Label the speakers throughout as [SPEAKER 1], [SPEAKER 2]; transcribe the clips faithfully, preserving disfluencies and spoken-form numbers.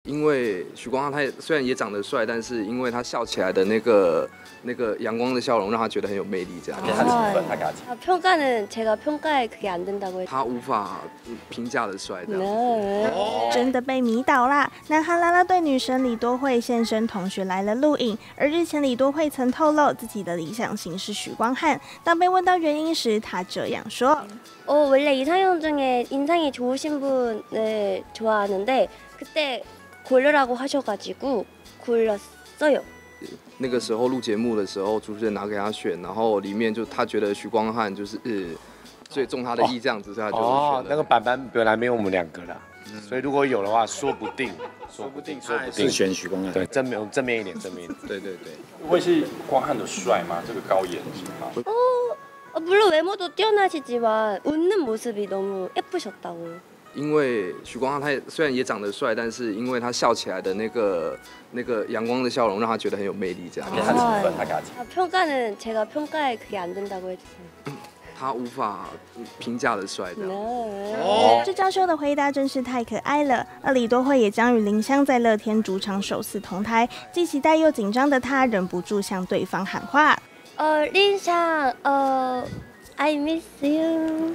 [SPEAKER 1] 因为许光汉他也虽然也长得帅，但是因为他笑起来的那个那个阳光的笑容，让他觉得很有魅力。这样。
[SPEAKER 2] 아, 평가는 제가 평가에 그게 안 된다고 했죠.
[SPEAKER 1] 他无法评价的帅。
[SPEAKER 3] 真的被迷倒啦！南韩啦啦队女神李多惠现身同学来了录影，而日前李多惠曾透露自己的理想型是许光汉。当被问到原因时，她这样说：“
[SPEAKER 2] 어 원래 이상형 중에 인상이 좋으신 분을 좋아하는데 그때 고르라고 하셔가지고 골랐어요.
[SPEAKER 1] 那个时候录节目的时候，主持人拿给他选，然后里面就他觉得许光汉就是呃最中他的意这样子，所以他就选了。
[SPEAKER 4] 哦，那个版本本来没有我们两个啦，所以如果有的话，说不定，说不定，说不定
[SPEAKER 5] 选许光汉。
[SPEAKER 4] 对，正面正面一点，正面一点。
[SPEAKER 1] 对对对。
[SPEAKER 6] 会是光汉的帅吗？这个高颜值吗？
[SPEAKER 2] 어, 물론 외모도 뛰어나시지만 웃는 모습이 너무 예쁘셨다고.
[SPEAKER 1] 因为许光汉他也虽然也长得帅，但是因为他笑起来的那个那个阳光的笑容，让他觉得很有魅力。这样。
[SPEAKER 2] 아, 평가는 제가 평가에 그게 안 된다고 해주세요.
[SPEAKER 1] 他无法评价的帅。
[SPEAKER 3] 这娇羞的回答真是太可爱了。而李多惠也将与林湘在乐天主场首次同台，既期待又紧张的她忍不住向对方喊话。
[SPEAKER 2] 어, 린샹, 어, I miss you.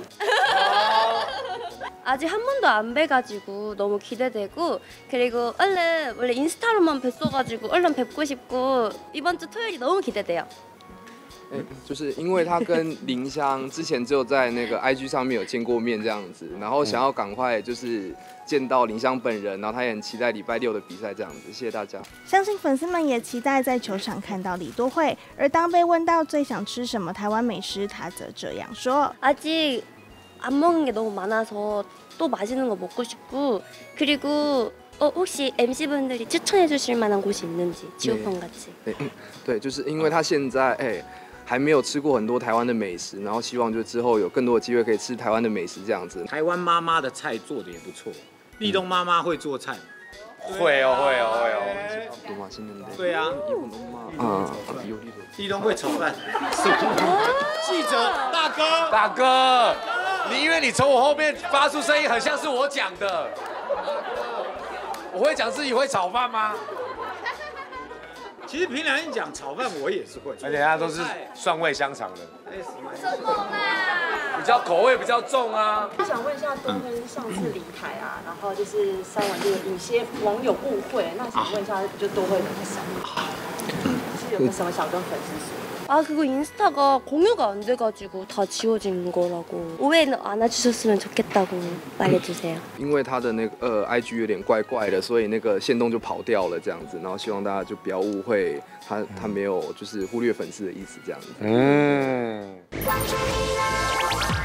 [SPEAKER 2] 아직 한 번도 안 뵈가지고 너무 기대되고 그리고 얼른 원래 인스타로만 뵀어가지고 얼른 뵙고 싶고 이번 주 토요일이 너무 기대돼요.
[SPEAKER 1] 哎，就是因为他跟林湘之前只有在那个 I G 上面有见过面这样子，然后想要赶快就是见到林湘本人，然后他也很期待礼拜六的比赛这样子。谢谢大家。
[SPEAKER 3] 相信粉丝们也期待在球场看到李多惠。而当被问到最想吃什么台湾美食，他则这样说：
[SPEAKER 2] 아직 안 먹은 게 너무 많아서 또 맛있는 거 먹고 싶고 그리고 어, 혹시 엠씨분들이 추천해 주실 만한 곳이 있는지 지오펀 같이.
[SPEAKER 1] 对，对，就是因为他现在哎。 还没有吃过很多台湾的美食，然后希望就之后有更多的机会可以吃台湾的美食这样子。
[SPEAKER 5] 台湾妈妈的菜做的也不错，立冬妈妈会做菜吗？
[SPEAKER 4] 会哦，会哦，会哦。
[SPEAKER 5] 对啊，
[SPEAKER 1] 啊，
[SPEAKER 5] 立冬会炒饭。记者大哥，
[SPEAKER 4] 大哥，你因为你从我后面发出声音，很像是我讲的。我会讲自己会炒饭吗？
[SPEAKER 5] 其实平常一讲炒饭，我也是会，
[SPEAKER 4] 而且它都是蒜味香肠的，
[SPEAKER 2] 什么啦？
[SPEAKER 4] 比较口味比较重啊。
[SPEAKER 7] 我想问一下，多芬上次离台啊，然后就是删完这个，有些网友误会，那想问一下，就多惠怎么想？是有没有什么想跟粉丝说？
[SPEAKER 2] 아 그거 인스타가 공유가 안 돼가지고 다 지워진 거라고 오해는 안 해주셨으면 좋겠다고 말해주세요.
[SPEAKER 1] 因为他的那个呃 I G 有点怪怪的，所以那个限动就跑掉了这样子，然后希望大家就不要误会他他没有就是忽略粉丝的意思这样子。
[SPEAKER 4] 嗯。